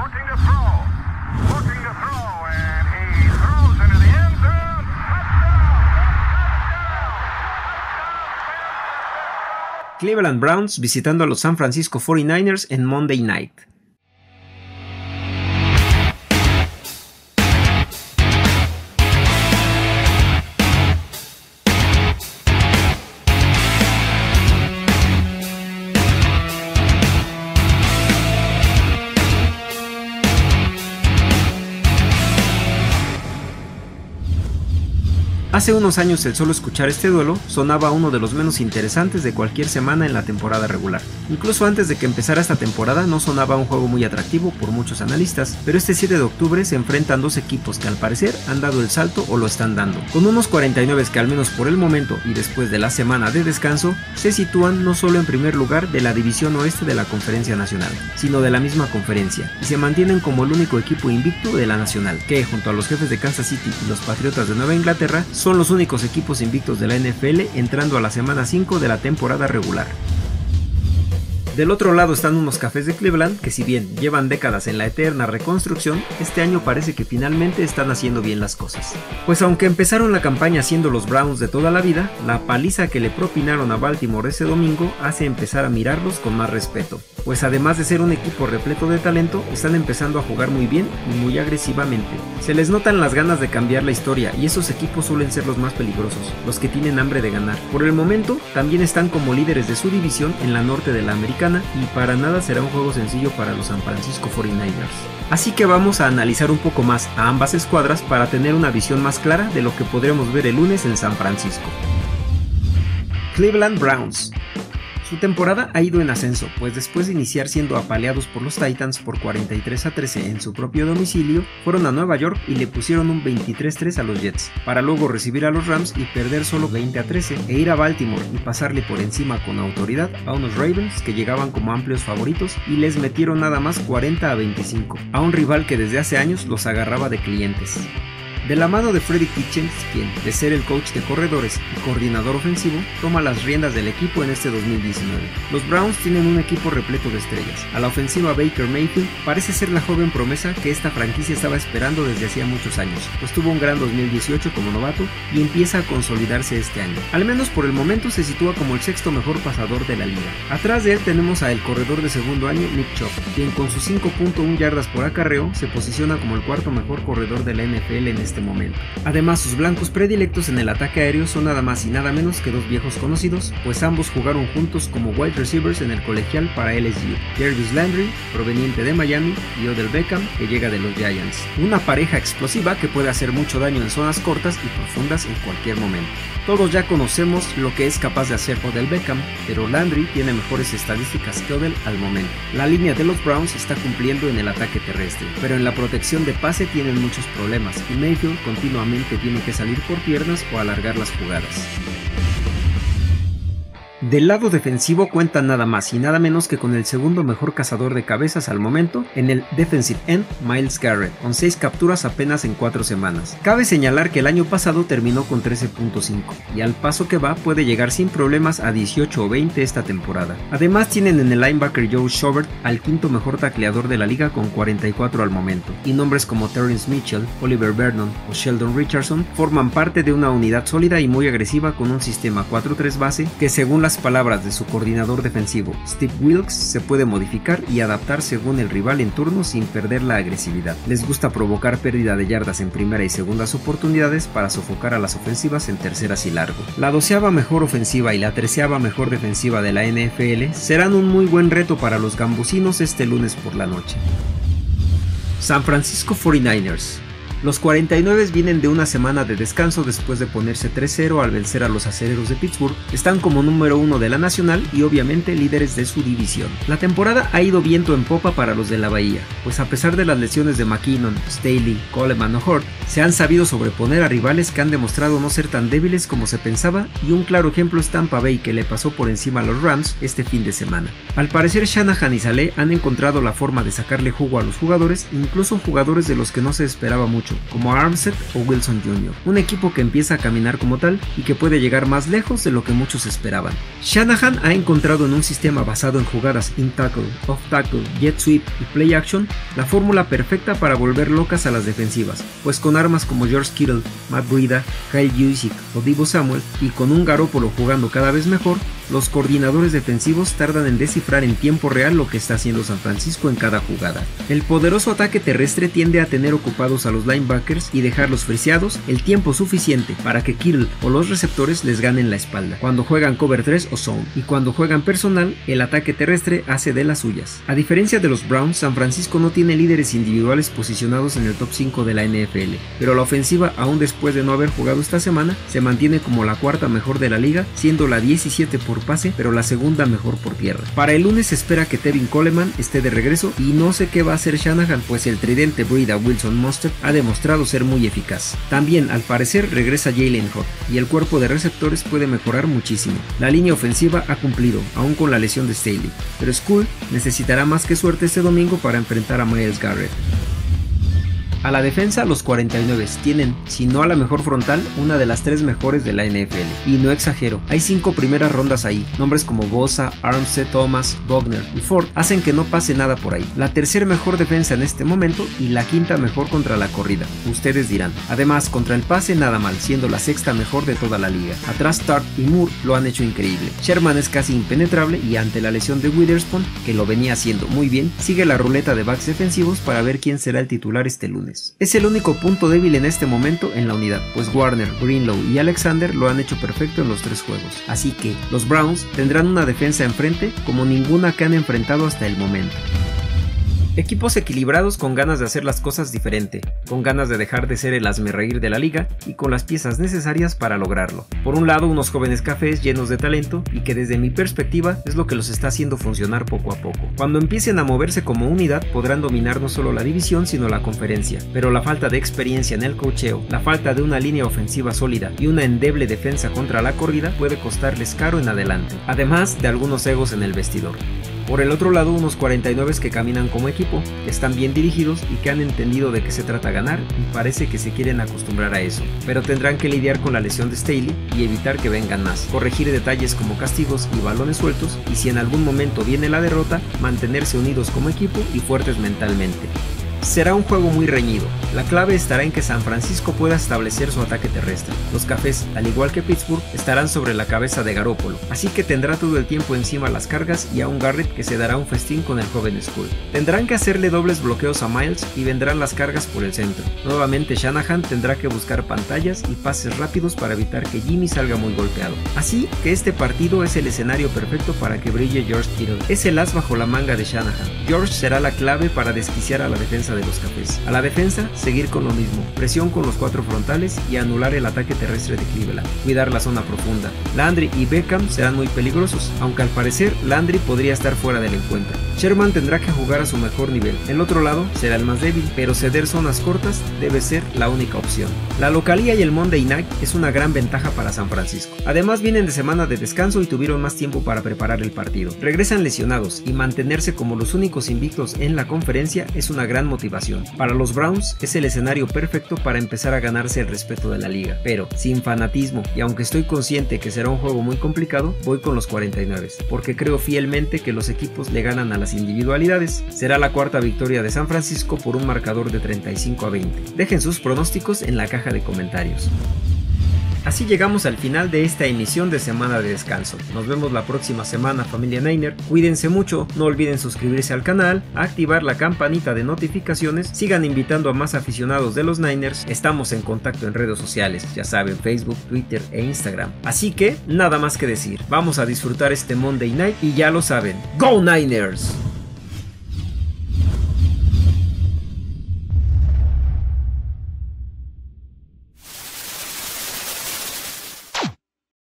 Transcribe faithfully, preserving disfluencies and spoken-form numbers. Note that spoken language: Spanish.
looking to throw, looking to throw, and he throws into the end zone. Cleveland Browns visitando a los San Francisco cuarenta y nueve ers en Monday Night. Hace unos años el solo escuchar este duelo sonaba uno de los menos interesantes de cualquier semana en la temporada regular. Incluso antes de que empezara esta temporada no sonaba un juego muy atractivo por muchos analistas, pero este siete de octubre se enfrentan dos equipos que al parecer han dado el salto o lo están dando, con unos cuarenta y nueve que al menos por el momento y después de la semana de descanso se sitúan no solo en primer lugar de la división oeste de la Conferencia Nacional, sino de la misma conferencia, y se mantienen como el único equipo invicto de la Nacional, que junto a los Jefes de Kansas City y los Patriotas de Nueva Inglaterra son los únicos equipos invictos de la N F L entrando a la semana cinco de la temporada regular. Del otro lado están unos Cafés de Cleveland que, si bien llevan décadas en la eterna reconstrucción, este año parece que finalmente están haciendo bien las cosas. Pues aunque empezaron la campaña siendo los Browns de toda la vida, la paliza que le propinaron a Baltimore ese domingo hace empezar a mirarlos con más respeto, pues además de ser un equipo repleto de talento, están empezando a jugar muy bien y muy agresivamente. Se les notan las ganas de cambiar la historia y esos equipos suelen ser los más peligrosos, los que tienen hambre de ganar. Por el momento, también están como líderes de su división en la norte de la americana, y para nada será un juego sencillo para los San Francisco cuarenta y nueve ers. Así que vamos a analizar un poco más a ambas escuadras para tener una visión más clara de lo que podremos ver el lunes en San Francisco. Cleveland Browns. Su temporada ha ido en ascenso, pues después de iniciar siendo apaleados por los Titans por cuarenta y tres a trece en su propio domicilio, fueron a Nueva York y le pusieron un veintitrés tres a los Jets, para luego recibir a los Rams y perder solo veinte a trece, e ir a Baltimore y pasarle por encima con autoridad a unos Ravens que llegaban como amplios favoritos y les metieron nada más cuarenta a veinticinco, a un rival que desde hace años los agarraba de clientes. De la mano de Freddie Kitchens, quien, de ser el coach de corredores y coordinador ofensivo, toma las riendas del equipo en este dos mil diecinueve. Los Browns tienen un equipo repleto de estrellas. A la ofensiva, Baker Mayfield parece ser la joven promesa que esta franquicia estaba esperando desde hacía muchos años, pues tuvo un gran dos mil dieciocho como novato y empieza a consolidarse este año. Al menos por el momento se sitúa como el sexto mejor pasador de la liga. Atrás de él tenemos a el corredor de segundo año, Nick Chubb, quien con sus cinco punto uno yardas por acarreo se posiciona como el cuarto mejor corredor de la N F L en este momento. Además, sus blancos predilectos en el ataque aéreo son nada más y nada menos que dos viejos conocidos, pues ambos jugaron juntos como wide receivers en el colegial para L S U, Jarvis Landry, proveniente de Miami, y Odell Beckham, que llega de los Giants. Una pareja explosiva que puede hacer mucho daño en zonas cortas y profundas en cualquier momento. Todos ya conocemos lo que es capaz de hacer Odell Beckham, pero Landry tiene mejores estadísticas que Odell al momento. La línea de los Browns está cumpliendo en el ataque terrestre, pero en la protección de pase tienen muchos problemas y Mayfield continuamente tiene que salir por piernas o alargar las jugadas. Del lado defensivo cuentan nada más y nada menos que con el segundo mejor cazador de cabezas al momento en el defensive end, Myles Garrett, con seis capturas apenas en cuatro semanas. Cabe señalar que el año pasado terminó con trece punto cinco y al paso que va puede llegar sin problemas a dieciocho o veinte esta temporada. Además tienen en el linebacker Joe Schobert al quinto mejor tacleador de la liga con cuarenta y cuatro al momento, y nombres como Terrence Mitchell, Oliver Vernon o Sheldon Richardson forman parte de una unidad sólida y muy agresiva con un sistema cuatro tres base que, según las palabras de su coordinador defensivo, Steve Wilks, se puede modificar y adaptar según el rival en turno sin perder la agresividad. Les gusta provocar pérdida de yardas en primera y segundas oportunidades para sofocar a las ofensivas en terceras y largo. La doceava mejor ofensiva y la treceava mejor defensiva de la N F L serán un muy buen reto para los gambusinos este lunes por la noche. San Francisco cuarenta y nueve ers. Los cuarenta y nueve vienen de una semana de descanso después de ponerse tres cero al vencer a los Acereros de Pittsburgh, están como número uno de la nacional y obviamente líderes de su división. La temporada ha ido viento en popa para los de la Bahía, pues a pesar de las lesiones de McKinnon, Staley, Coleman o Hort, se han sabido sobreponer a rivales que han demostrado no ser tan débiles como se pensaba, y un claro ejemplo es Tampa Bay, que le pasó por encima a los Rams este fin de semana. Al parecer Shanahan y Saleh han encontrado la forma de sacarle jugo a los jugadores, incluso jugadores de los que no se esperaba mucho, mucho, como Armstead o Wilson junior Un equipo que empieza a caminar como tal y que puede llegar más lejos de lo que muchos esperaban. Shanahan ha encontrado en un sistema basado en jugadas in-tackle, off-tackle, jet sweep y play action la fórmula perfecta para volver locas a las defensivas, pues con armas como George Kittle, Matt Breida, Kyle Juszczyk o Deebo Samuel y con un Garoppolo jugando cada vez mejor, los coordinadores defensivos tardan en descifrar en tiempo real lo que está haciendo San Francisco en cada jugada. El poderoso ataque terrestre tiende a tener ocupados a los linebackers y dejarlos friseados el tiempo suficiente para que Kittle o los receptores les ganen la espalda, cuando juegan cover tres o zone, y cuando juegan personal, el ataque terrestre hace de las suyas. A diferencia de los Browns, San Francisco no tiene líderes individuales posicionados en el top cinco de la N F L, pero la ofensiva, aún después de no haber jugado esta semana, se mantiene como la cuarta mejor de la liga, siendo la diecisiete por pase, pero la segunda mejor por tierra. Para el lunes se espera que Tevin Coleman esté de regreso y no sé qué va a hacer Shanahan, pues el tridente Breida, Wilson, Mostert ha demostrado ser muy eficaz. También, al parecer, regresa Jalen Hurts y el cuerpo de receptores puede mejorar muchísimo. La línea ofensiva ha cumplido, aún con la lesión de Staley, pero School necesitará más que suerte este domingo para enfrentar a Myles Garrett. A la defensa, los cuarenta y nueve tienen, si no a la mejor frontal, una de las tres mejores de la N F L. Y no exagero, hay cinco primeras rondas ahí. Nombres como Bosa, Armstead, Thomas, Bogner y Ford hacen que no pase nada por ahí. La tercera mejor defensa en este momento y la quinta mejor contra la corrida. Ustedes dirán. Además, contra el pase nada mal, siendo la sexta mejor de toda la liga. Atrás Tart y Moore lo han hecho increíble. Sherman es casi impenetrable y ante la lesión de Witherspoon, que lo venía haciendo muy bien, sigue la ruleta de backs defensivos para ver quién será el titular este lunes. Es el único punto débil en este momento en la unidad, pues Warner, Greenlow y Alexander lo han hecho perfecto en los tres juegos, así que los Browns tendrán una defensa enfrente como ninguna que han enfrentado hasta el momento. Equipos equilibrados con ganas de hacer las cosas diferente, con ganas de dejar de ser el hazmerreír de la liga y con las piezas necesarias para lograrlo. Por un lado, unos jóvenes cafés llenos de talento y que desde mi perspectiva es lo que los está haciendo funcionar poco a poco. Cuando empiecen a moverse como unidad podrán dominar no solo la división sino la conferencia, pero la falta de experiencia en el coacheo, la falta de una línea ofensiva sólida y una endeble defensa contra la corrida puede costarles caro en adelante, además de algunos egos en el vestidor. Por el otro lado, unos cuarenta y nueve que caminan como equipo, que están bien dirigidos y que han entendido de qué se trata ganar y parece que se quieren acostumbrar a eso, pero tendrán que lidiar con la lesión de Staley y evitar que vengan más, corregir detalles como castigos y balones sueltos y si en algún momento viene la derrota, mantenerse unidos como equipo y fuertes mentalmente. Será un juego muy reñido. La clave estará en que San Francisco pueda establecer su ataque terrestre. Los cafés, al igual que Pittsburgh, estarán sobre la cabeza de Garoppolo, así que tendrá todo el tiempo encima las cargas y a un Garrett que se dará un festín con el joven School. Tendrán que hacerle dobles bloqueos a Myles y vendrán las cargas por el centro. Nuevamente Shanahan tendrá que buscar pantallas y pases rápidos para evitar que Jimmy salga muy golpeado. Así que este partido es el escenario perfecto para que brille George Kittle. Es el as bajo la manga de Shanahan. George será la clave para desquiciar a la defensa de los cafés. A la defensa, seguir con lo mismo, presión con los cuatro frontales y anular el ataque terrestre de Cleveland, cuidar la zona profunda. Landry y Beckham serán muy peligrosos, aunque al parecer Landry podría estar fuera del encuentro. Sherman tendrá que jugar a su mejor nivel, el otro lado será el más débil, pero ceder zonas cortas debe ser la única opción. La localía y el Monday Night es una gran ventaja para San Francisco. Además vienen de semana de descanso y tuvieron más tiempo para preparar el partido. Regresan lesionados y mantenerse como los únicos invictos en la conferencia es una gran motivación. Para los Browns es el escenario perfecto para empezar a ganarse el respeto de la liga, pero sin fanatismo y aunque estoy consciente que será un juego muy complicado, voy con los cuarenta y nueve, porque creo fielmente que los equipos le ganan a las individualidades. Será la cuarta victoria de San Francisco por un marcador de treinta y cinco a veinte. Dejen sus pronósticos en la caja de comentarios. Así llegamos al final de esta emisión de Semana de Descanso. Nos vemos la próxima semana, familia Niner. Cuídense mucho, no olviden suscribirse al canal, activar la campanita de notificaciones, sigan invitando a más aficionados de los Niners. Estamos en contacto en redes sociales, ya saben, Facebook, Twitter e Instagram. Así que, nada más que decir, vamos a disfrutar este Monday Night y ya lo saben, ¡Go Niners!